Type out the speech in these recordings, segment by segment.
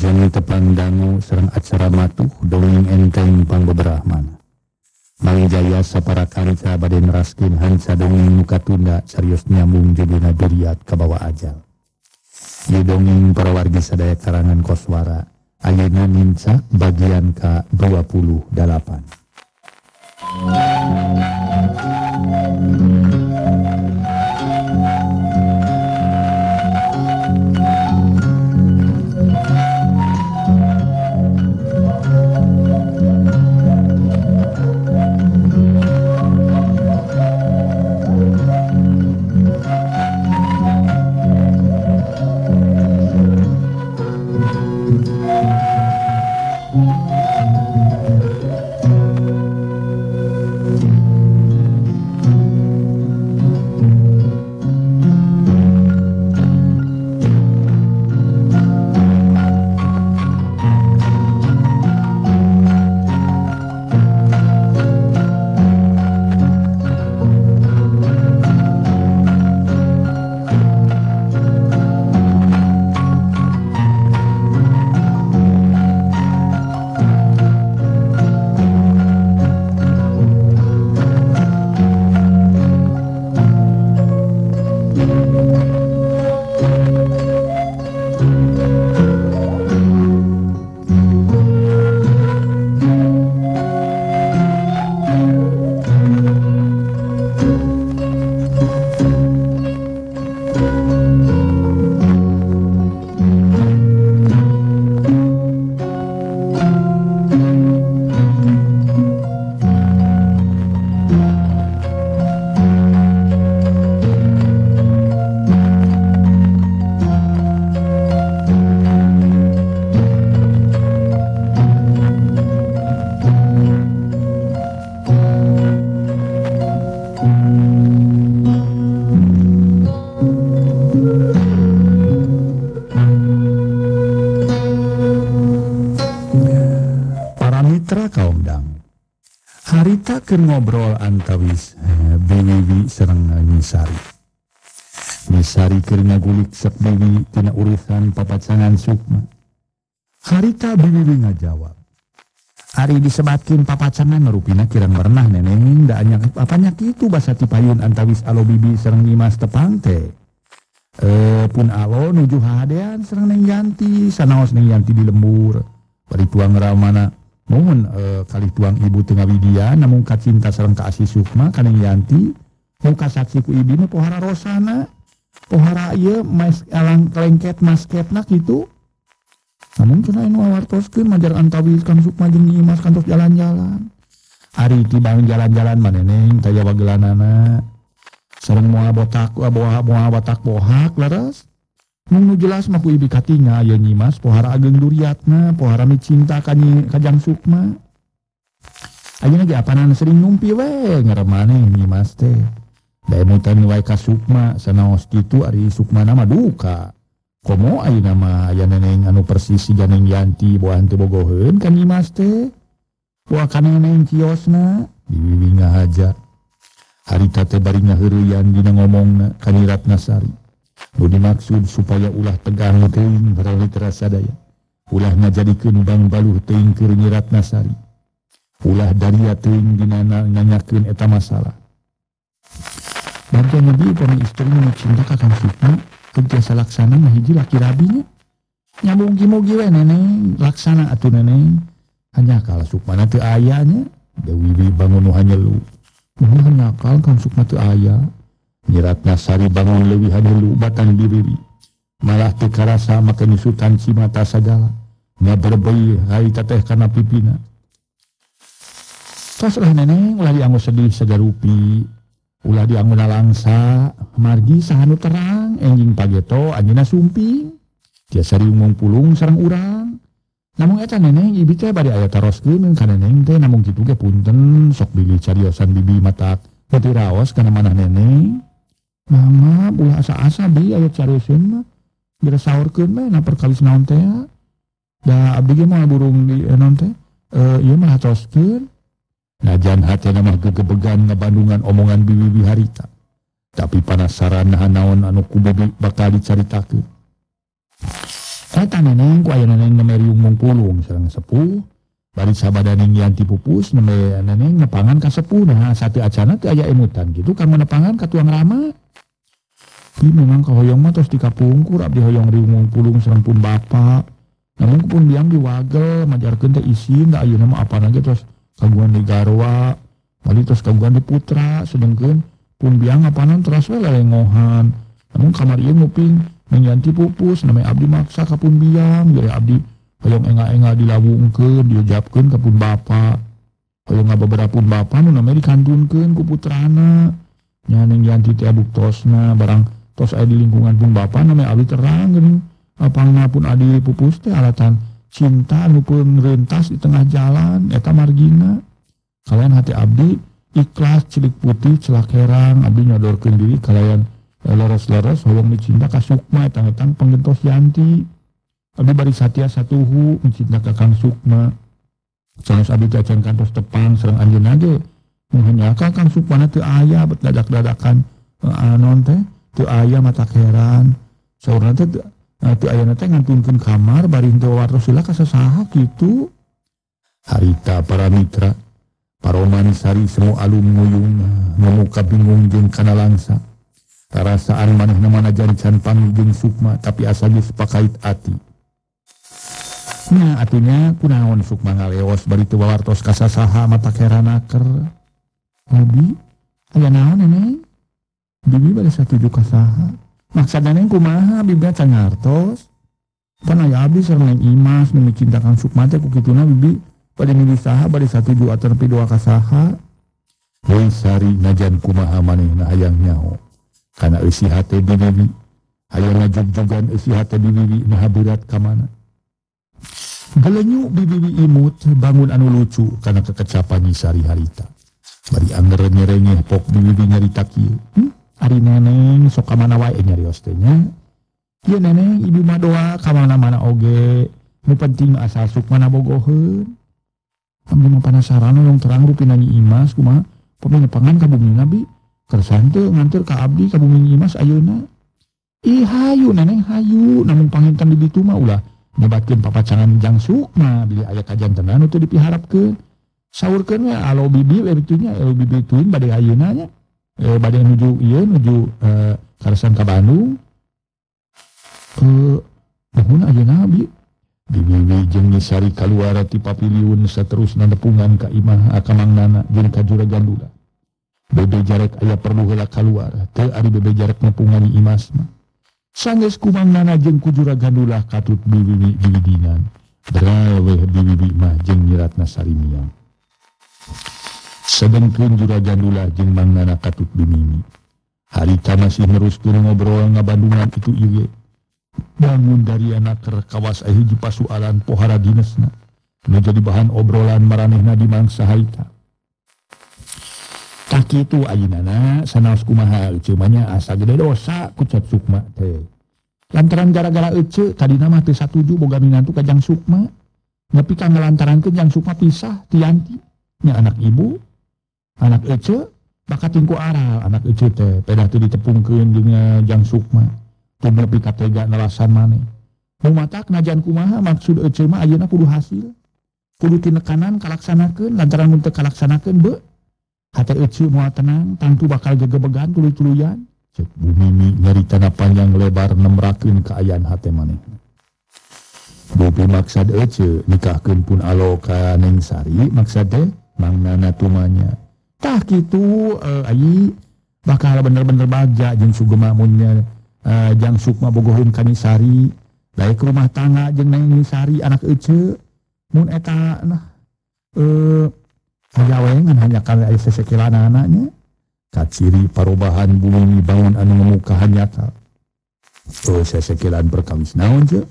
Wilujeng tepang dangu sareng acara matuh dongeng enteng pangbeberahman. Mangjaya sapara kanca bade neraskeun hanca dongeng nu katunda carios nyambung judulna Duriat Kabawa Ajal. Ieu dongeng para wargi sadaya karangan Koswara. Ayeuna Nincak bagian ke-28. Harita keur ngobrol antawis Biwi sareng Nisari. Nisari keur ngagulik sek Biwi tina urusan papacangan Sukma. Harita Biwi ngajawab. Ari disebatkeun papacangan rupina kirang pernah neneng da anya apanya kitu basa ti payun antawis alo Bibi sareng Nimas tepang teh. Pun alo nuju hadean sareng Neng Yanti sanaos Neng Yanti di lembur. Bari tuang ramana mohon kali tuang ibu tengah widya namun kacinta sareng ka Asih Sukma ka Neng Yanti muka saksi ku ibina pohara rosana pohara ieu mas alang kelengket masketna kitu namun cenah anu awartoskeun majar antawis Kang Sukma jeung Nimas kantos jalan-jalan ari tibang jalan-jalan maneneng taya wagelanana sareng moal botak moal botak bohak laras nu jelas mah ku ibi katinga aya Nimas pohara ageng Duriatna pohara micinta kajang Sukma ayeuna ge apanan sering numpi we ngaremaneh Nimas teh da emutan wae ka Sukma sanaos kitu ari Sukmana mah duka komo ayeuna mah aya neneng anu persis siga Neng Yanti boan teu bogoheun ka Nimas teh poa ka neneng kiosna Bibi ngahaja harita teh bari ngaheureuyan dina ngomongna ka Nyi Ratnasari. Nu dimaksud supaya ulah tegang teuing barawi terasa daya. Ulah ngajadikeun Bang Baluh teuing keur Nyi Ratnasari. Ulah daria teuing dina nanyakeun eta masalah. Barga nabi upami istri nu cinta ka Kang Sukma keur tiasa laksana mah hiji laki rabinya. Nyambung mugi we neneng laksana atuh neneng. Hanya kala Sukmana teu aya nya. Dewi bangun nu hanyelu. Mun hanyakal Kang Sukma teu aya. Nyi Ratnasari bangun leuwih haneulu batang diriri. Malah teu karasa make nyusutan cimata sagala. Ngaberbei harita teh kana pipina. Tos lah neneng ulah dianggo sedih sagarupi. Ulah dianggo langsa. Margi sahanu terang enjing pageto anjeunna sumping. Tiasa diumung pulung sareng urang. Namun eta neneng ibi teh bade aya taroskeun ka neneng teh namun kitu ge punten sok bilih cariosan Bibi matak peuti raos kana manah neneng. Mama ulah asa-asa bi aya carioseun mah geura saurkeun we na perkawis naon teh da abdi ge mah burung di naon teh ieu mah hatoskeun najan hatena mah gegebegan ngabandungan omongan Bibi harita tapi penasaran naon anu ku Bibi bakal dicaritakeun. Eta neneng ku aya neneng nemeriung mung pulung sareng sepuh. Bari sabadaning yanti pupus neneng nepangan ka sepuh. Nah satu acana teu aya emutan gitu kang nepangan ka tuang rama. Di memang kahoyong mah tos dikapungkur abdi hoyong riung mung pulung sareng pun bapa. Namun pun biang diwagel majarkeun teh isin da ayeuna mah apana ge tos kagungan di garwa. Bari tos kagungan di putra sedengkeun pun biang apana teras we lelengohan. Namun kamar ieu nguping mengganti pupus namanya abdi maksa ka pun biang jadi abdi hoyong enga-enga dilawungkeun diujapkeun ka pun bapa. Hoyong beberapa pun bapa nu namanya dikantunkeun ku putrana. Nya ning ganti teh buktosna barang tos aya di lingkungan pun bapa namanya abdi terang geuning apangna pun adi pupus teh alatan cinta anu pun rentas di tengah jalan eta margina. Kalian hati abdi ikhlas cilik putih celak herang abdi nyodorkeun diri kalian leres-leres hoyong dicinta ka Sukma etang-etang penggentos Yanti. Abdi bari satia satuhu mencinta ka Kang Sukma. Sanes abdi teh acan kantos tepang sareng anjeunna ge muhanyaka Kang Sukma teu aya bet dadak-dadakan anon teh teu aya mata heran. Saurna teh teu aya teh ngantunkeun kamar bari henteu wartos sila ka sasaha kitu. Harita para mitra Paroman sari semua alum nguyung memuka bingung jeung kana langsa. Tarasaan manehna manajan can pamih jeung Sukma tapi asa geus pakait ati. Nya atunya kunaon Sukma ngaleos bari teu wartos ka sasaha mata keranaker. Abi aya naon neneng? Bibi bari satuju ka saha? Maksud neneng kumaha bibi can ngartos? Pan aya abdi sareng Imas nu cinta Kang Sukma teh ku kituna bibi bari milih saha bari satuju aterpi doa ka saha? Heuh sari najan kumaha manehna hayang nyaho. Kana eusi hate bibi hayang ngajug-jugan eusi hate bibi nah berat ka mana. Galenyu bibi imut bangun anu lucu kana kekecapan sari harita. Bari anger nyerengeh pok bibi nyarita kieu. Ari neneng sok ka mana wae nyarios teh nya. Ieu neneng ibu mah doa ka mana-mana oge. Nu penting asal Sukma bogoheun. Abdi mah penasaran yang terang rupi nanya Imas kumaha pemenyepangan ka bumi nabi. Kersan teu nganter ka abdi ka bumi Imas ayeuna. Ih hayu neneng hayu namun panginten di ditu mah ulah nyebatkeun papacangan Jang Sukma bila aya kajantenan nu teu dipiharapkeun. Saurkeun we alo bibi we bitunya alo bibi tuin bade ayeuna nya. Bade nuju ieu nuju kersan ka Bandung. Nuhun ayeuna abi. Bibi jeung Nisari kaluar ti papiliun saterusna nepungan ka imah akamangnana jeung ka Juragan Dula. Bebe jarek aya perlu heula kaluar teu ari bebe jarek nepungan Imas mah. Sanggeus kumangnana jeung ku Juragan Dula katut bibi didinan. Beraweh bibi mah jeung nyiratna sarimiang. Sedengkeun Juragan Dula jeung mangnana katut bimimi. Harita masih neruskeun ngobrol ngabandungan itu ieu. Bangun dari anak kawas hiji pasualan pohara dinesna menjadi bahan obrolan maranehna di mangsa harita. Tak kitu ayeunana sanaos kumaha euceuk mah nya asa gede dosa ku Cep Sukma teh. Lantaran gara-gara euceuk tadina mah teu satuju boga minantu ka Jang Sukma. Nepi ka ngalantarankeun Jang Sukma pisah ti Yanti. Nya anak ibu, anak euceuk bakat tingku aral anak euceuk teh pedah teu ditepungkeun jeung Jang Sukma. Teu nepi ka tega nelasan maneh. Mun matak najan kumaha maksud euceuk mah ayeuna kudu hasil. Kudu tinekanan kalaksanakeun lantaran mun teu kalaksanakeun beu hate euceuk moal tenang tangtu bakal gegebegan tuluy-tuluyan. Cek Bu Mimi nyaritana panjang lebar nemrakeun kaayaan hate maneh. Bopi maksad euceuk nikahkeun pun alo ka Neng Sari maksad teh mangnana tumanya. Tah kitu ayi bakal bener-bener bagja jeung sugema munnya Jang Sukma bogoheun ka Nisari laek rumah tangga jeung Neng Nisari anak euceuk mun eta nah hajawengan hanya kana aya sesekelan anaknya kaciri parobahan bumi bangun anu ngemukahan nyata. Sesekelan perkawis naon ceuk?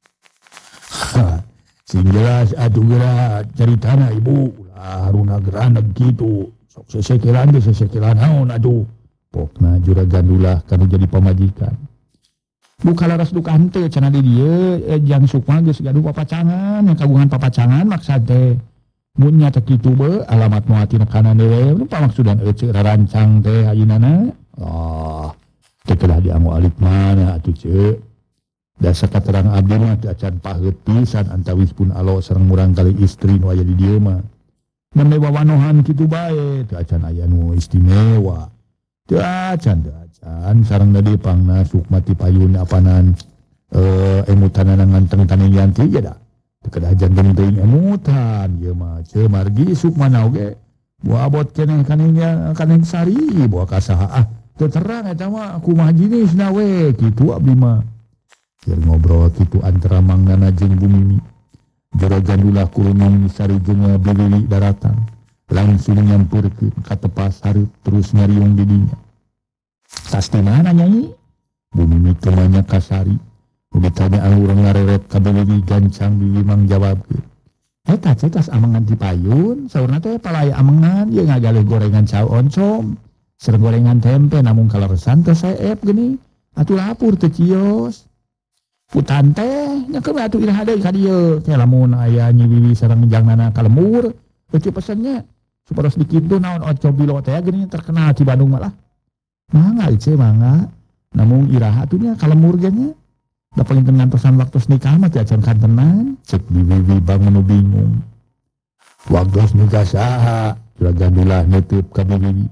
Sing jelas atuh geura caritana ibu ulah haruna geraneg kitu sok sesekelan ge sesekelan naon atuh. Pokna Juragan Dula kanu jadi pamajikan. Buka laras duka henteu cenah di dieu Jang Sukma geus gaduh papacangan yang kagungan papacangan maksad teh. Mun nya teh kitu beu alamat moal tina kana dewe nu pamaksudan euceuk rarancang teh ayeunana. Teh kedah dianggo alik mana atuh ceuk. Dasa katerang abdi mah teu acan paheut pisan antawis pun alo sareng murang kali istri nu aya di dieu mah. Mun wawanohan kitu bae teu acan aya nu istimewa. Teu acan sareng da dipangna sukma ti payun apanan emutanana nganteng taniyanti ya da. Teu kada ajan geuning emutan ieu mah ceu margi sukmana oge. Buah abot keneh kaneng sari buah kasaha teu terang eta mah kumaha jenisna we kitu abdi mah. Keur ngobrol kitu antara manggana jeung Bu Mimi. Juragan ulah kulunung sari jeung Biwi daratan. Langsung nyampeurkeun ka tepas hareup terus ngariung di dinya. Tas di mana Nyai? Bu Mimi teu nanya ka Sari. Nu ditanya urang ngareret ka Biwi gancang Biwi mang jawabkeun. Eta tas amangan ti payun, saurna teh palaya amangan ieu ngagalih gorengan cao oncom. Sareng gorengan tempe namun kaleresan teh saep geuning. Atuh lapur teu cios. Putan teh nyakeun atuh iraha deui ka dieu. Teh lamun aya Nyi Wiwi sareng jangnana kalemur, eueuh pesennya. Supados dikitu naon oncom bilo teh geuning terkenal di Bandung malah. Mangga ieu mangga. Namun iraha atuh nya kalemur ge nya. Da paling ngantosan waktu nikah mah teh acan kantenan. Cek Wiwi bangun bingung. Waktos nikah saha? Juragan ulah neuteub ka Wiwi.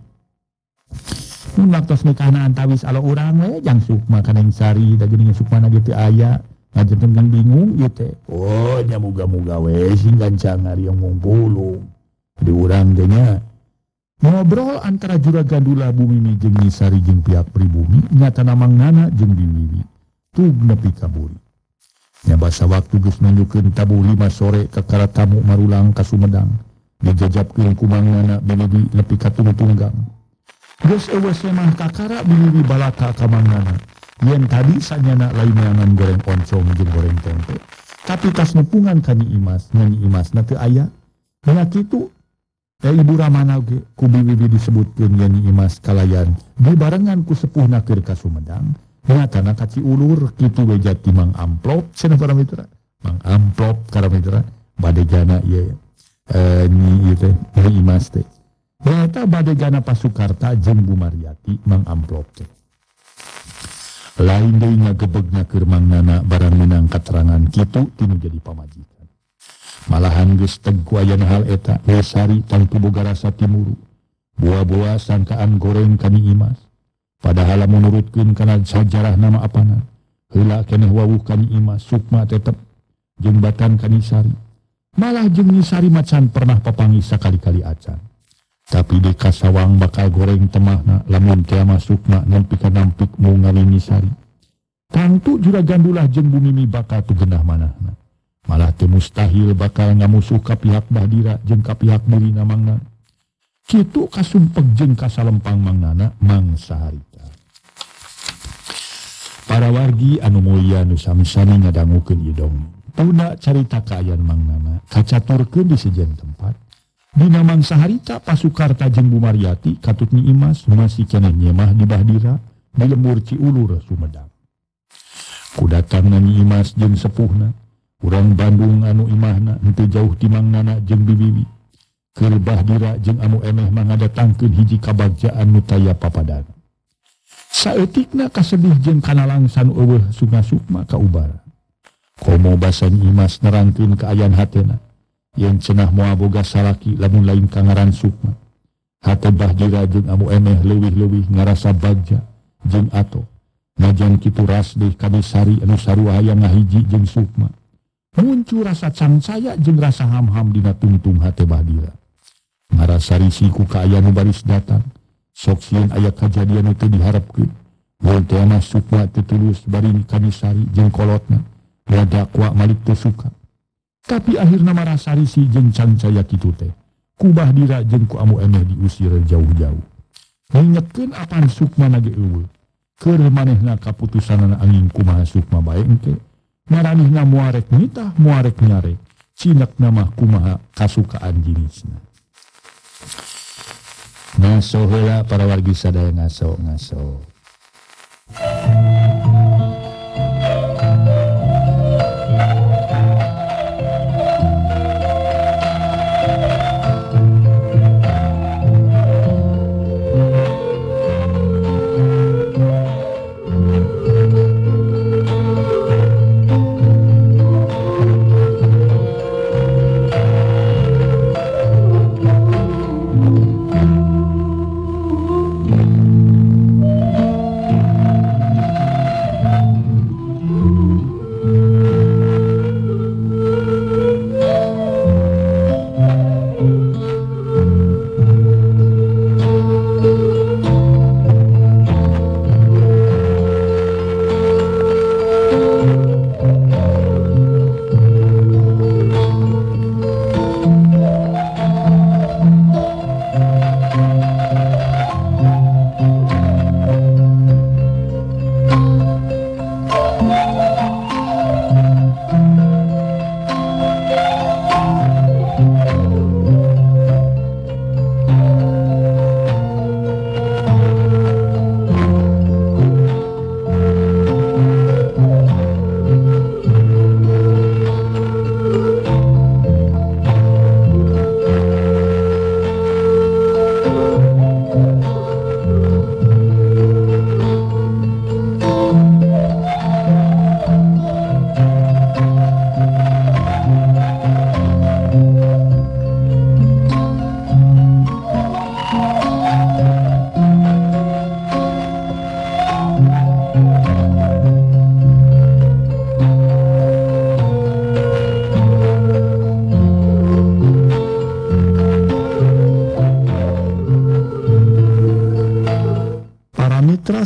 Mun waktos nikahna antawis alo urang we jang sukma kaneng Sari da geuning sukmana ge teu aya. Ngajentengan bingung ieu teh. Oh nya muga-muga we sing gancang ngariung ngumpulung. Di urang teh nya. Ngobrol antara Juragan Dula Bu Mimi jeung Nyi Sari jeung pihak pribumi nyata namangnana jeung Wiwi. Tug nepi kaburi. Nya basa waktu geus nunjukkeun tabuh 5 sore ka kara tamu marulang ka Sumedang. Dijajabkeun ku mangnana Wiwi nepi ka tungtunggang. Geus eueus mah kakara Wiwi balaka ka mangnana. Yen tadi sanyana lain neangan goreng oncom jeung goreng tempe. Tapi tas nepungan ka Nyi Imas, Nyi Imasna teu aya. Nya kitu Ibu Ramana ge ku Wiwi disebutkeun yen Nyi Imas kalayan dibarengan ku sepuhna keur ka Sumedang. Nyatana kaci ulur kitu we jati Mang Amplop cenah para mitra. Mang Amplop para mitra badegana ieu Nyi teh Nyi Imas teh. Eta badegana Pasukarta jeung Bu Mariati Mang Amplop teh. Lain deui ngagebegna keur mangnana barang minang katerangan kitu tinu jadi pamajikan. Malahan geus tegku aya hal eta Sari tangtu boga rasa timuru. Buah-buah sangkaan goreng ka Nyi Imas. Padahal menurutkeun kana sajarah nama apana. Heula keneh wawuh ka Nyi Imas sukma tetep jeung batan ka Nyi Sari. Malah jeung Nyi Sari macan pernah papangi sakali-kali acan. Tapi di kasawang bakal goreng temahna lamun teu masukna nempi ka nampik mau ngali Nyi Sari. Tangtu Juragan Dula jeung Bu Mimi bakal tu genah manahna. Malah teu mustahil bakal ngamusuh ka pihak Bahdira jeung ka pihak dirina mangnana. Kitu kasumpeg jeung kasalempang mangnana Mang Saharita. Para wargi anu mulia nu sami-sami ngadangukeun ieu dongeng. Tuna carita kaayaan mangnana kacaturkeun di sejen tempat. Dina Mang Saharita Pasukarta jeung Bu Mariati katut Nyi Imas masih keneh nyemah di Bahdira di lembur Ciulur Sumedang. Kudatangna Nyi Imas jeung sepuhna urang Bandung anu imahna henteu jauh ti mangnana jeung Bibiwi. Keur Bahdira jeung anu emeh mangadatangkeun hiji kabagjaan nu taya papadana. Saeutikna kasedih jeung kanalangsan eueuh sunga sukma ka ubara. Komo basa Nyi Imas nerangkeun kaayaan hatena. Yen cenah moal boga salaki lamun lain ka ngaran sukma. Hate Bahdira jeung anu emeh leuwih-leuwih ngarasa bagja jeung ato. Najan kitu rasdeh ka Sari anu sarua hayang ngahiji jeung sukma. Muncul rasa cangsaya jeung rasa ham-ham dina tungtung hate Bahdira. Ngarasa risih ku kaayaan nu baris datang. Sok sieun aya kajadian nu teu diharepkeun. Mun teh mah sukma teu tulus bari ka Nyi Sari jeung kolotna. Ngadakwa malik teu suka. Tapi akhirna marasa risih jeung cangsaya kitu teh. Ku Bahdira jeung ku amu emeh diusir jauh-jauh. Ngingetkeun apan sukmana ge eueuh. Keur manehna kaputusanna angin kumaha sukma bae engke. Maranihna muarek nitah muarek nyarek. Cinekna mah kumaha kasukaan jenisna. Ngaso heula para wargi sadaya ngaso.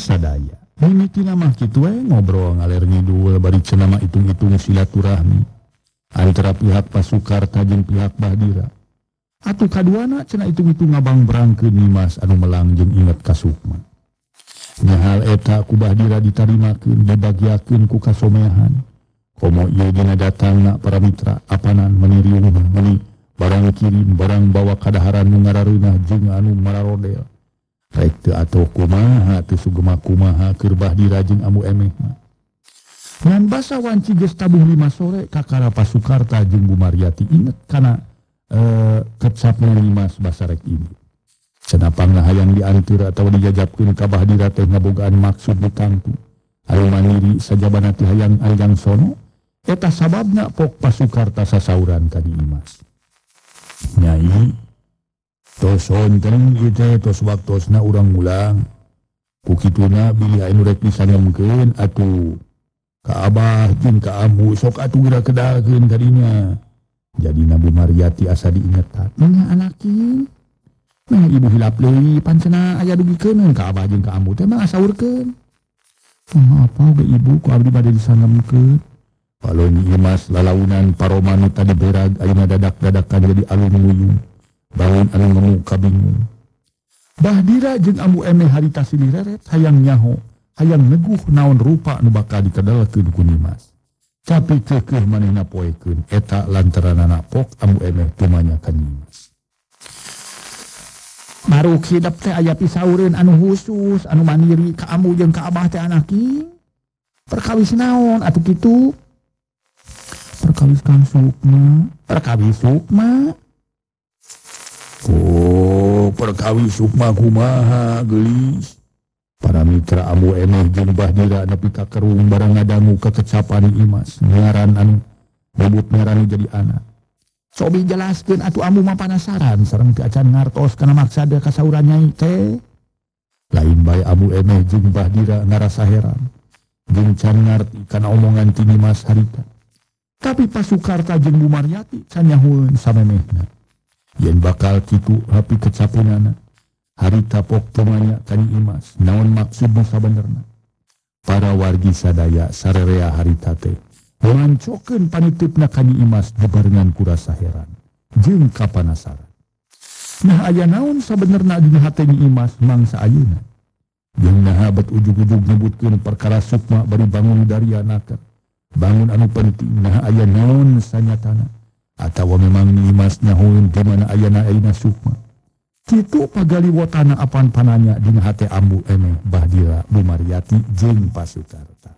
sadaya. Mimiti mah kitu we ngobrol ngaler ngidul bari cenah mah itung-itung silaturahmi antara pihak Pasukarta jeung pihak Bahdira. Atuh kaduana cenah itung-itung ngabang berangkeun Nimas anu melang jeung inget ka Sukma. Nya hal eta ku Bahdira ditarimakeun dibagiakeun ku kasomehan. Komo ieu dina datangna para mitra apanan meniriung meuni barang kirim barang bawa kadaharan nu ngarareunah jeung anu mararodel. Rek teu atuh kumaha teu sugema kumaha keur Bahdira jeung Amu Emeh mah. Ngan basa wanci geus tabuh 5 sore kakara Pasukarta jeung Bu Maryati inget kana kecapna Nimas basa rek ini. Cenapangna hayang dianteur atawa dijajabkeun ka Bahdira teh ngabogaan maksud ditangtu. Anu maniri sajabana teh hayang sono eta sababna pok Pasukarta sasauran ka Nimas. Nyai tos sonten ieu tos waktosna urang mulang. Kukituna bilih anu rek disangemkeun atuh ka Abah jeung ka Amu sok atuh geura kedahakeun ka dinya. Jadi Nabi Maryati asa diingetan. Nya anakin. Nah ibu hilap leuwih pancena aya dugikeun ka Abah jeung ka Amu teh mah asaurkeun. Apa ge ibu ku abdi bade disangemkeun. Palon Nimas lalaunan paroma nu tadi berag ayeuna dadak-dadakan jadi alun nguyung. Bangun anu ngemu kabingung. Bahdira jeung Amu Emeh harita silih reret hayang nyaho, hayang neguh naon rupa nu bakal dikedalkeun ku Nimas. Tapi keukeuh manehna poekeun eta lantaranna pok Amu Emeh tumanya ka Nimas. Maruk hidap teh aya pisaureun anu khusus anu mandiri ka Amu jeung ka Abah teh anaki. Perkawis naon atuh kitu? Perkawis Kang Sukma. Perkawis Sukma. Oh, perkawis Sukma kumaha geulis. Para mitra Amu Emeh jeung Bahdira nepi ka kerung barang ngadangu kekecapan Nimas ngaran anu bebut ngaran jadi anak. Cobi jelaskeun atuh Amu mah panasaran sareng teu acan ngartos kana maksada kasauran nyai teh. Lain bae Amu Emeh jeung Bahdira ngarasa heran jeung can ngarti kana omongan ti Nimas harita. Tapi Pasukarta jeung Bu Maryati can nyahoeun samemehna. Yen bakal kitu hapi kecapunana harita pok tumanya ka Nimas naon maksudna sabenerna. Para wargi sadaya sarerea harita teh ngancokeun panitipna ka Nimas bebarengan ku rasa heran jeung kapanasaran. Nah aya naon sabenerna dina hate Nimas mangsa ayeuna. Jeung naha bet ujug-ujug nyebutkeun perkara Sukma bari bangun dari anaker. Bangun anu penting nah aya naon sanyatana. Atawa memang Nimas nyahoeun di mana ayeuna Sukma. Kitu pagaliwotana apan pananya dina hate Amu Emeh, Bahdira, Bu Maryati jeung Pasukarta.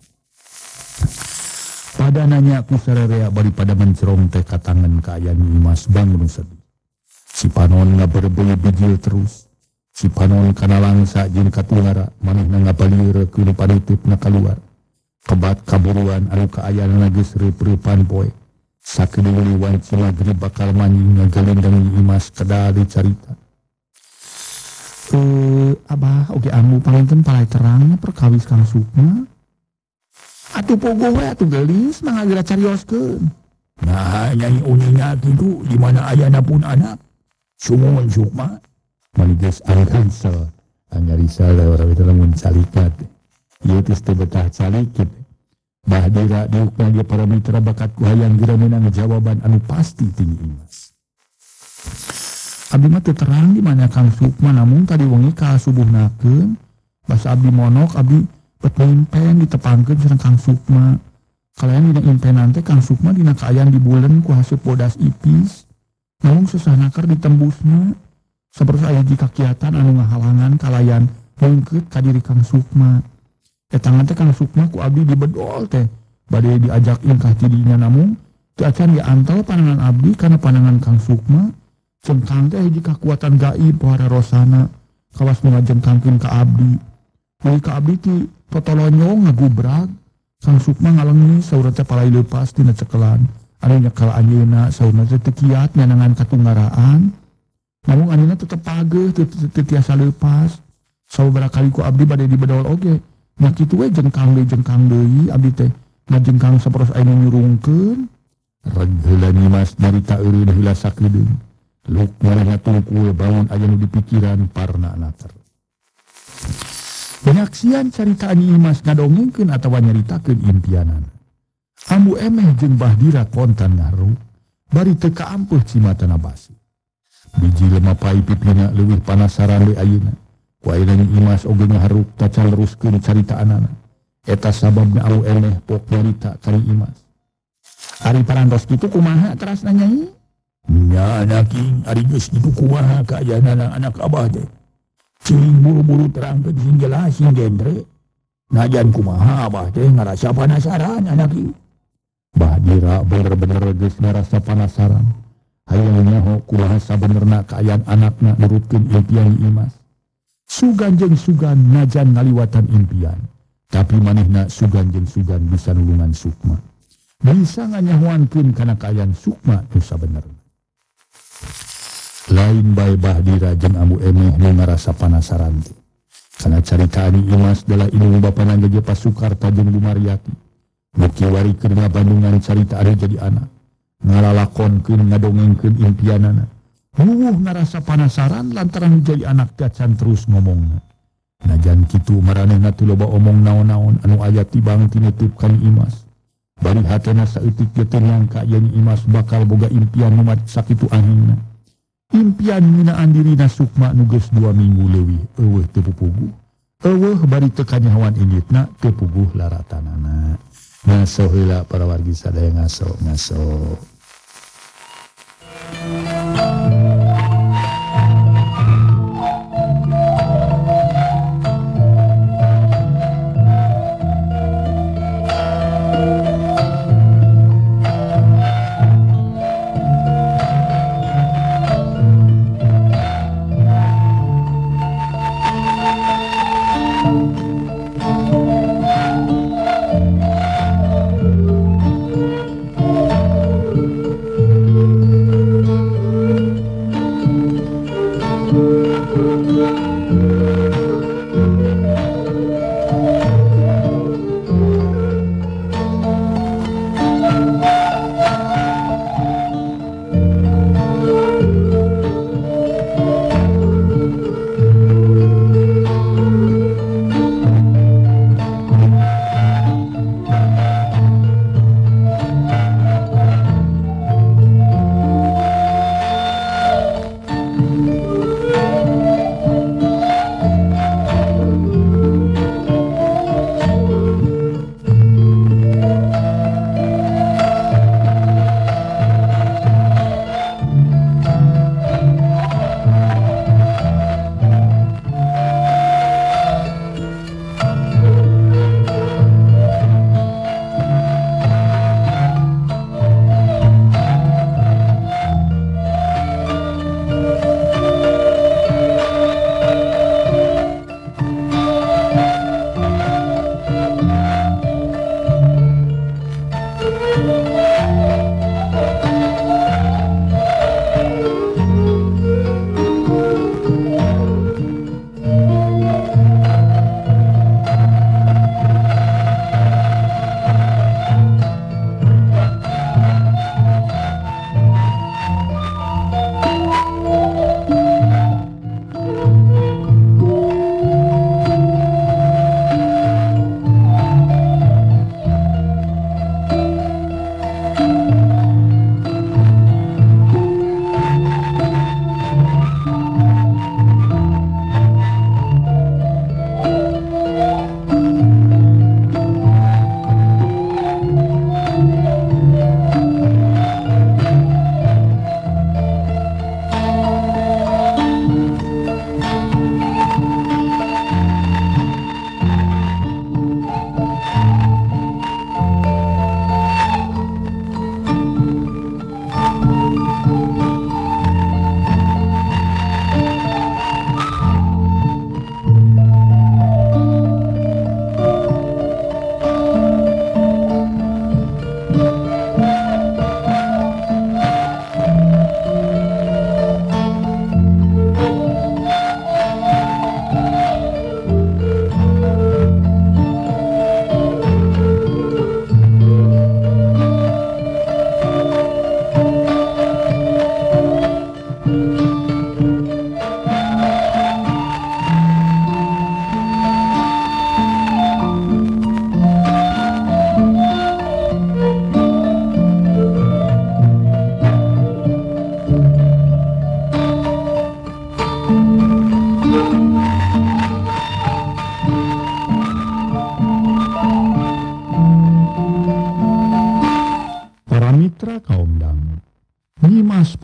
Pada nanya ku sarerea bari pada mencerong teh ka tangan ka aya Nimas bangun sedih. Si Panon ngaberbeu bijil terus. Si Panon kana langsa jeung katungara manehna ngapalieurekeun panitipna kaluar. Kebat kaburuan anu kaayana geus reup-reupan poe. Sakedeui wanci magrib bakal manjing ngagalindang Nimas kedali carita. Abah oge Amu panginten palai terangnya perkawis Kang Sukma. Atuh pogo we atuh geulis mangga geura carioskeun. Nah nyai uninya kitu di mana ayana pun anak. Sumuhun Sukma. Maligeus angkansel. Angarisal ora we lamun calikat. Ieu tis teu betah calikit. Bahdira diukna dia para mitra bakat ku hayang geura meunang jawaban anu pasti ti Nimas. Abdi mah teu terang di mana Kang Sukma namun tadi wengi ka subuhnakeun basa abdi monok abdi bet mimpen ditepangkeun sareng Kang Sukma. Kalayan dina impenan teh Kang Sukma dina kaayaan di buleun ku haseup bodas ipis. Namun susahna keur ditembusna. Saperus aya jika kiatan anu ngahalangan kalayan mungkeut ka diri Kang Sukma. Eta teh Kang Sukma ku abdi dibedol teh bade diajak ingkah ti dinya namun teu acan diantel panangan abdi kana panangan Kang Sukma. Cengkang teh hiji kakuatan gaib pohara rosana kawas nu ngajengkangkeun ka abdi. Mugi ka abdi ti totolonyong ngagubrag. Kang Sukma ngalengi saur teh palai leupas tina cekelan. Anu nyekel anjeunna saurna teh teu kiat nyanangan katunggaraan. Namun anjeunna tetep pageuh teu tiasa leupas. Sababaraha kali ku abdi bade dibedol oge. Nya kitu we jengkang deui abdi teh ngajengkang saperos aya nu nyurungkeun. Reg heula Nimas nyarita eureun heula sakedeung. Luk marana tungku bangun aya nu dipikiran parna anaker. Penyaksian caritaan Imas ngadongengkeun atawa nyaritakeun impianan. Ambu emeh jeung Bahdira kontan ngaruh, bari teu kaampuh cimatana basi. Biji lemah pai pipina leuwih panasaran we ayeuna. Ku ayeuna Imas oge ngaharuk tacal teruskeun caritaanana. Eta sababna ambu emeh pok nyarita kari Imas. Ari parantos kitu kumaha terasna Nyai? Nya anaking ari geus kitu kumaha kaayana anak abah teh. Cing buru-buru terangkeun sing jelas sing gendre. Najan kumaha abah teh ngarasa penasaran anaking. Bahdira bener-bener geus ngarasa penasaran. Hayang nyaho kumaha sabenerna kaayaan anakna nurutkeun impian Imas. Sugan jeung sugan najan ngaliwatan impian, tapi manehna sugan jeung sugan bisa nulungan Sukma. Bisa nganyahoankeun kana kaayaan Sukma nu sabenerna. Lain bae Bahdira jeung ambu emeh nu ngarasa penasaran teh. Kana caritaan Imas dalah indung bapana Gajah Pasukarta jeung Lumaryati. Mugi warikeun ngabandungan carita ari jadi anak. Ngalalakonkeun ngadongengkeun impianana. Wuh ngarasa penasaran lantaran jadi anak dacan terus ngomongna. Najan kitu maranehna teu loba omong naon-naon anu aya tibang tinutup ka Imas. Bari hatena saeutik teu nyangka yen Imas bakal boga impian nu sakitu anehna. Impian ngeunaan dirina Sukma nu geus 2 minggu leuwih eueuh teu pupuguh. Eueuh bari teu kanyahoan inditna teu puguh laratanana. Ngaso heula para wargi sadaya ngaso.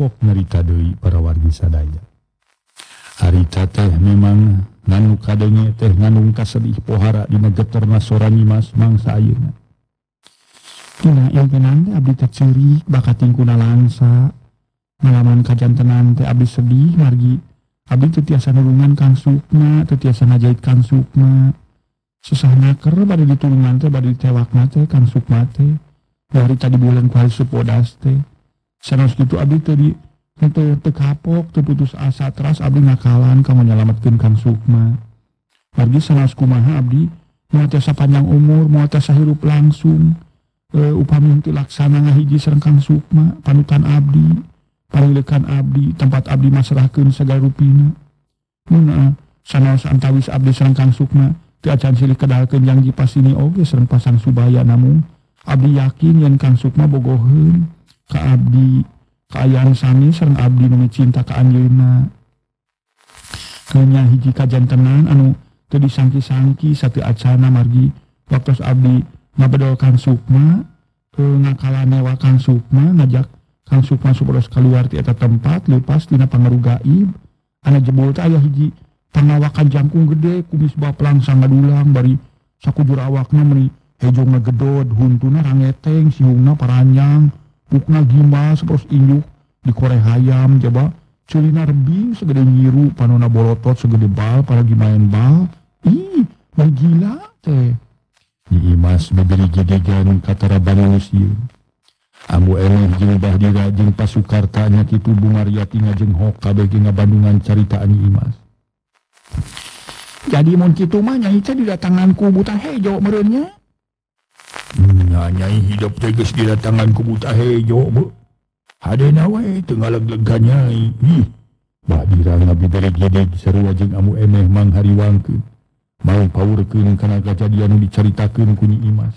pok nyarita deui para wargi sadaya. Harita teh memang nganu kadenge teh ngandung kasedih pohara dina geterna sora Nyimas mangsa ayeuna. Dina impenan teh abdi teh ceurik bakat tingkuna langsa. Ngalaman kajantenan teh abdi sedih margi abdi teu tiasa nulungan Kang Sukma, teu tiasa ngajait Kang Sukma. Susah naker bade ditulungan teh bade ditewakna teh Kang Sukma teh. Harita di bulan ku hari Supodas teh. Sanes kitu abdi teu teu kapok, teu putus asa teras abdi ngakalan ka nyalametkeun Kang Sukma. Margi sanes kumaha abdi moal tiasa panjang umur, moal tiasa hirup langsung. Upami teu laksana ngahiji sareng Kang Sukma, panutan abdi, pangileukan abdi, tempat abdi masrahkeun sagala rupina. Mun sanes antawis abdi sareng Kang Sukma teu acan silih kedalkeun janji pasini oge sareng pasang Subaya, namun abdi yakin yen Kang Sukma bogoheun ka abdi kaayaan sami sareng abdi nu cinta ka anjeunna. Kanya hiji kajantenan anu teu disangki-sangki sateu acana margi waktos abdi ngabedol Kang Sukma, ngakalanewa Kang Sukma, ngajak Kang Sukma supados kaluar ti eta tempat leupas tina pangaruh gaib. Anu jebul teh aya hiji pangawakan jangkung gede kumis baplang sangadulang bari sakujur awakna meuni hejo ngegedod, huntuna rangeteng, sihungna paranjang, pukna gimbal saperus injuk dikoreh hayam, jaba ceulina rebing segede nyiru, panona bolotot segede bal paragi main bal. Ih, gila teh. Nyi Imas bibiri gedegan katara Banu Sieun. Ambu eleh jeung Bahdira jeung Pasukarta nya kitu Bumaryati ngajenghok kabeh ge ngabandungan caritaan Nyi Imas. Jadi mun kitu mah Nyai teh didatangan ku Buta Hejo meureun nya. Nyai hidup teh geus didatangan ku Buta Hejo, Bu. Hadena wae teu ngaleg-legan Nyai. Bahdira ngabibere gedeg sarua jeung Amu Emeh manghariwangkeun. Mau paurkeun kana kajadian nu dicaritakeun ku Nyi Imas.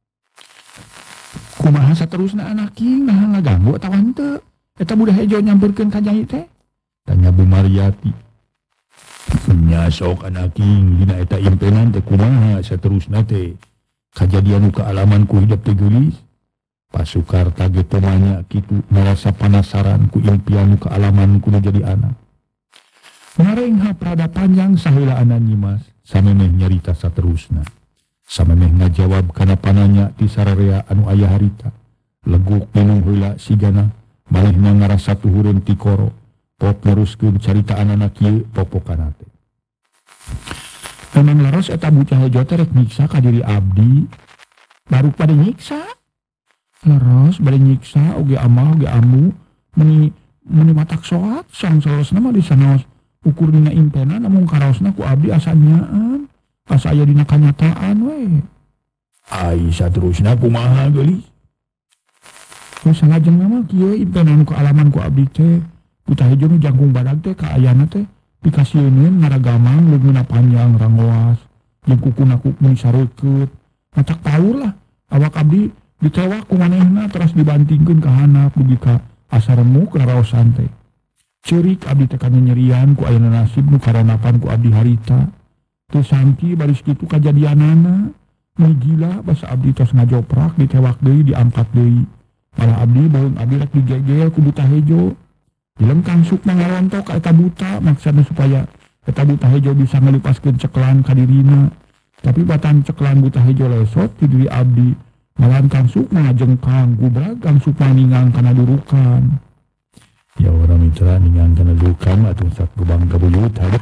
Kumaha saterusna anak king nah ngaganggu atawa henteu? Eta Buta Hejo nyamperkeun ka Nyai teh? Tanya Bumaryati. Nya sok anak king dina eta impenan teh kumaha saterusna teh? Kajadian nu kaalaman ku hidup teh geulis. Pasukarta ge teu nanya kitu ngarasa panasaran ku impian nu kaalaman ku jadi anak. Ngareng haprada panjang saheula anak Nyimas. Samemeh nyarita saterusna. Samemeh ngajawab kana pananya ti sararea anu aya harita. Leguk minung heula sigana malehna ngarasa tuhureun ti koro. Pok neruskeun caritaan anak kieu pokokana teh. Memang leres eta Buta Hejo teh rek nyiksa ka diri abdi. Baru pada nyiksa. Leres bade nyiksa oge amal oge amu meuni matak soat sang salosna mah disanaos ukur dina impenan namun karaosna ku abdi asa nyaan. Asa aya dina kanyataan we. Ai saterusna kumaha geulis? Terus ngajeng mah kieu impenan ku alaman ku abdi teh. Buta Hejo nu jangkung badag teh ka ayana teh pikasieun ngaragamang leungeunna panjang rangloas jeung kukuna kukun sareukeut. Macak taur lah awak abdi ditewak ku manehna terus dibantingkeun ka handap dugi ka asa remuk raraosan teh. Ceurik abdi teh kana nyerian ku ayeuna nasib nu karanapan ku abdi harita. Teu sangki baris kitu kajadianana. Mun gila basa abdi tos ngajoprak ditewak deui diangkat deui. Malah abdi baheung abdi rek digegel ku Buta Hejo. Dilem Kang Sukma ngarontok ka eta buta maksudna supaya eta Buta Hejo bisa ngelipaskeun ceklan ka dirina. Tapi batan ceklan Buta Hejo lesot ti diri abdi. Malahan Kang Sukma jengkang gubrag Kang Sukma ningang kana durukan. Ya orang mitra ningang kana durukan atuh sak gebang kabuyutan.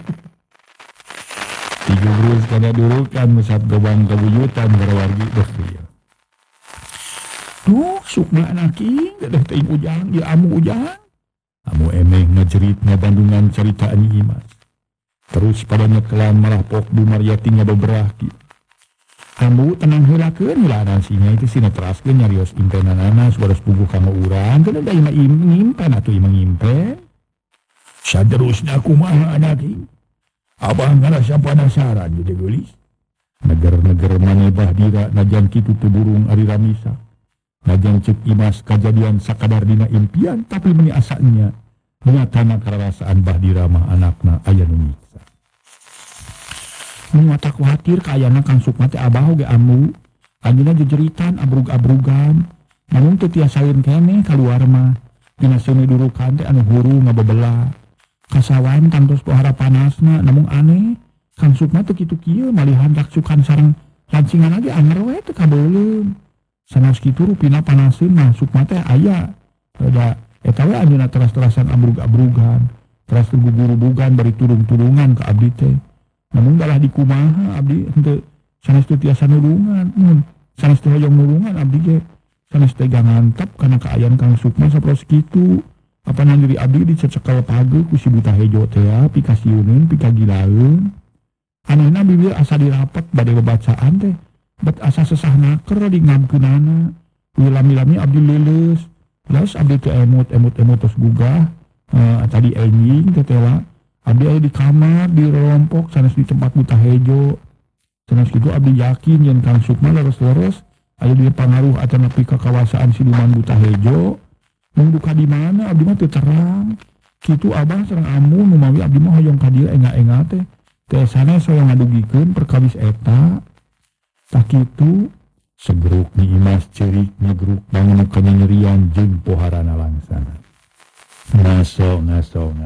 Dijubrus kana durukan musap gebang kabuyutan berwargi bersih. Duh Sukma anak king gadeh teuing ujang dia amu ujang. Amu Emeh ngajerit ngabandungan caritaan Nyi Imas. Terus padanya kelan malah pok Bumaryati ngabeberah kieu. Ambu tenang heulakeun heulanan sinya itu sina teraskeun nyarios impenanana sabaros puguh kanggo urang keun da imah ngimpen atuh imah ngimpen. Saterusna kumaha anak ieu? Abah ngarasa penasaran jadi geulis. Neger-neger maneh Bahdira najan kitu teu burung ari ramisa. Najan ceuk Imas kajadian sakadar dina impian tapi meuni asanya nyatana karasaan Bahdira mah anakna aya nu nyiksa. Nu matak kuatir ka ayana Kang Sukma teh abah oge amu. Anjeunna jejeritan abrug-abrugan. Namun teu tiasa saeun keneh kaluar mah. dina seuni durukan teh anu huru ngabebelah kasawan kantos pohara panasna namun aneh Kang Sukma teu kitu kieu malihan raksukan sareng lancingan lagi anger we teu kabeuleuh sanes kitu rupina panaseun mah Sukma teh aya da eta we anjeunna teras-terasan abrug-abrugan teras guguru-bugan bari tudung-tudungan ka abdi teh namun dalah dikumaha abdi henteu sanes teu tiasa nulungan sanes teu hoyong nulungan abdi ge sanes teh ngantep kana kaayaan Kang Sukma saperos kitu apana diri abdi dicecekel page ku si buta hejo teh pika sieuneun pika gilaeun anehna bibir asa dirapet bade babacaan teh bet asa sesah naker di ngamkeunana lami-lami abdi leuleus geus abdi teh emut tos gugah tadi enjing teh tewa abdi aya di kamar di rompok sanes di tempat buta hejo sanes kitu abdi yakin yen Kang Sukma leres-leres aya di pangaruh atau nepi ka kawasaan siluman buta hejo mung duka di mana abdi mah teu terang kitu abah sareng amun numawi abdi mah hoyong ka dieu enga-enga teh sanes hoyong ngadugikeun perkawis eta tah kitu segeruk ni Imas ceurik nyegeruk bangun kanyerian jeung poharana langsana ngaso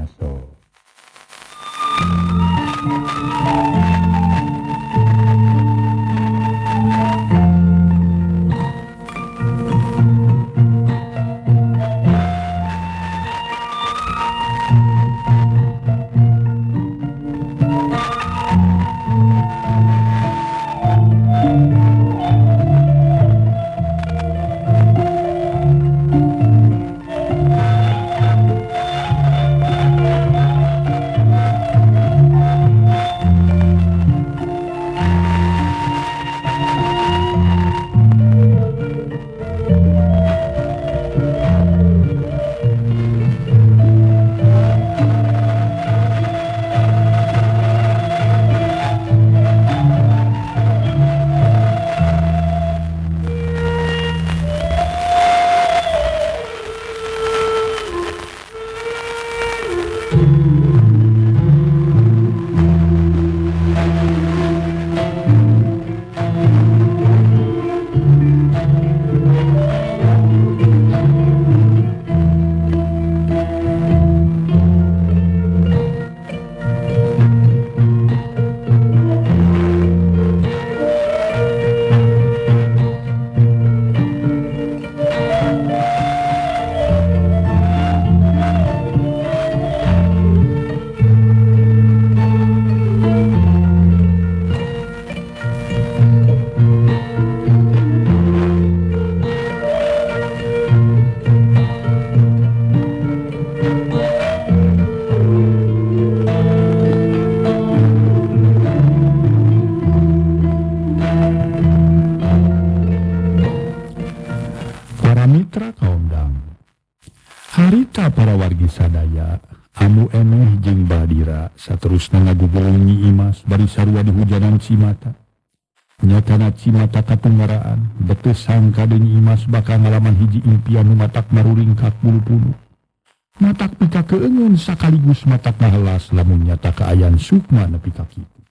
harita para wargi sadaya anu eneh jeung Badira saterusna ngagugulungi Imas bari sarua di hujanan Cimata nyatana Cimata katunggaraan betul sangka deui Imas bakal ngalaman hiji impian nu matak maruringkak bulu-bulu matak pika keungeun sakaligus matak ngahelas lamun nyata kaayaan Sukma nepi ka kitu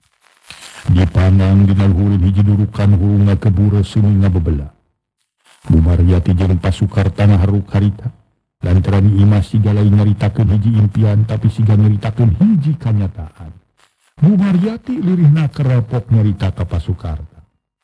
dipandang dina luhureun hiji durukan hulu ngakebure seuni ngabebelah Bumaryati jeung Pasukarta ngaharuk harita lantaran Imas siga lain nyaritakeun hiji impian tapi siga nyaritakeun hiji kanyataan. Bumaryati lirihna kerepok nyarita ka Pasukarta.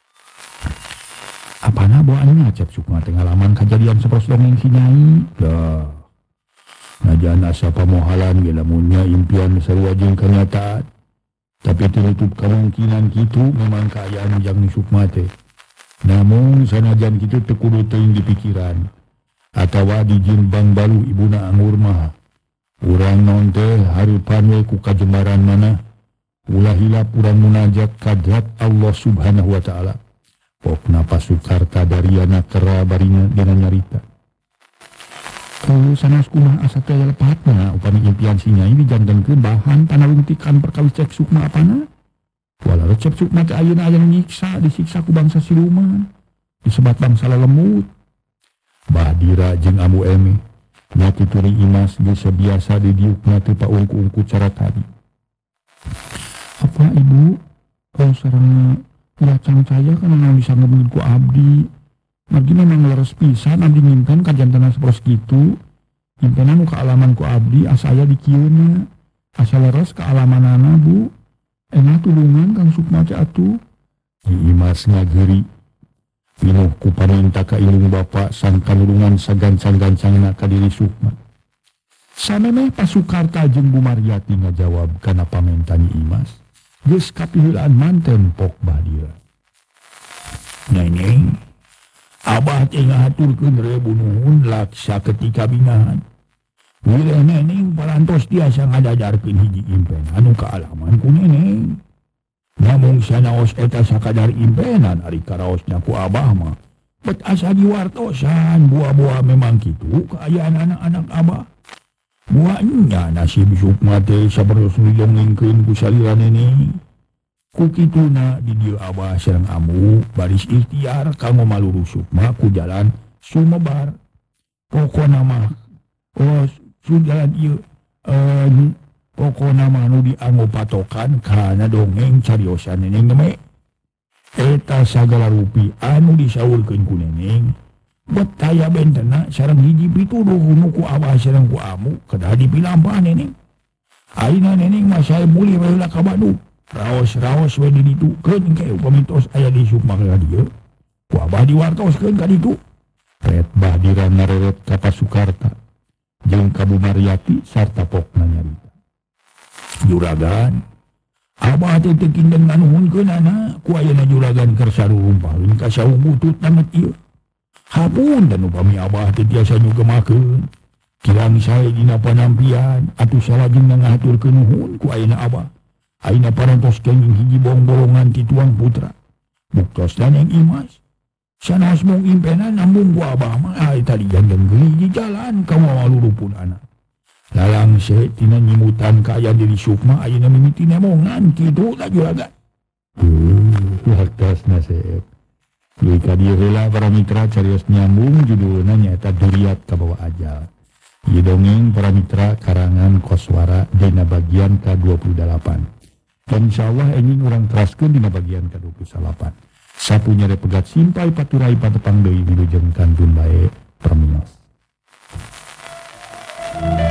Apana boannya cep Sukma teh ngalaman kajadian saperos dongeng si Nyai. Dah. Najan asa pamohalan ge lamun nya impian sarua jeung kanyataan. Tapi tinutup kemungkinan kitu memang kaayaan jeung Sukma teh. Namun sanajan kitu teu kudu teuing dipikiran. Atawa di jimbang balu ibuna anggur mah urang naon teh hareupan we ku kajembaran mana ulah hilap urang munajat kadrat Allah Subhanahu wa taala pokna Pasukarta dariana kera barinya dina nyarita sanes kumaha asa teh lepatna upami impian si Nyai dijandengkeun bahan panalungtikan perkawis cek Sukma apana walau cek Sukma teh ayeuna aya nyiksa disiksa ku bangsa siluman disebat bangsa lelemut Badira jeung Amu Eme nya tituri Imas geus biasa di diukna teu paungku-ungku cara tadi. Apa ibu kalau sareng lacang saya kana bisa ngebeun ku abdi. Margi memang leres pisan abdi nyimpen kajantana saperos kitu. Impenan nu kaalaman ku abdi asaya di kieunya. Asal leres kealamanana Bu. Enak tulungan Kang Sukma teh atuh. Imas ngageri. Pinuh ku paminta ka ilung Bapa sang kanulungan sagancang-gancangna ka diri Sukma. Samemeh Pasukarta jeung Bu Maryati ngajawab kana pamentani Imas. Geus kapihelaan manten pok badira. Neneng, Abah teh ngahaturkeun rebu nuhun laksa ketika binahan. Wileh neneng parantos tiasa ngadadarkeun hiji impen anu kaalaman ku neneng. Namun sanaos eta sakadar impenan ari karaosna ku Abah mah. Bet asa diwartosan buah-buah memang kitu kaayaan anak-anak Abah. Buahnya nasib Sukma teh saberos nidongengkeun ku salira neneng. Ku kituna di dieu Abah sareng Amu baris ikhtiar kanggo maluru Sukma ku jalan sumebar. Pokona mah jalan ieu pokona mah nu dianggo patokan kana dongeng cariosan neneng geme. Eta sagala rupi anu disaurkeun ku neneng bet aya bentena sareng hiji pituduh nu ku Abah sareng ku Amu kedah dipilampah neneng. Ayeuna neneng mah sae muli baheula ka Bandung. Raos-raos we di ditu keun ke pamitos aya di Sukma ka dieu. Ku Abah diwartoskeun ka ditu. Ret badira nareret ka Pasukarta jeung ka Bu Maryati sarta pokna nyarita. Juragan, Abah teh teu kindeng nganuhunkeunana ku ayeuna juragan keur sarumpaheun ka saung butut tamet ieu. Hapunten upami Abah teh tiasa nyugemakeun. Kirang sae dina panampian atuh salajeng ngahaturkeun nuhun ku ayeuna Abah. Aina parantos kenging hiji bolongan ti tuang putra. Buktos dan yang Imas. Sanas mong impenan nambung ku Abah mah tadi jangan hiji jalan kamu malurupun anak. Lalang se tina nyimutan kaya diri Sukma ayeuna mimiti nemongan kitu da juragan. Wartosna se. Deui ka dieu heula para mitra carios nyambung judulna nyaeta Duriat Kabawa Ajal. Ieu dongeng para mitra karangan Koswara dina bagian ke-28. Dan insyaallah ingin orang teraskeun dina bagian ke-28. Sapunya repegat simpai paturai patepang deui wilujeng kantun bae permios.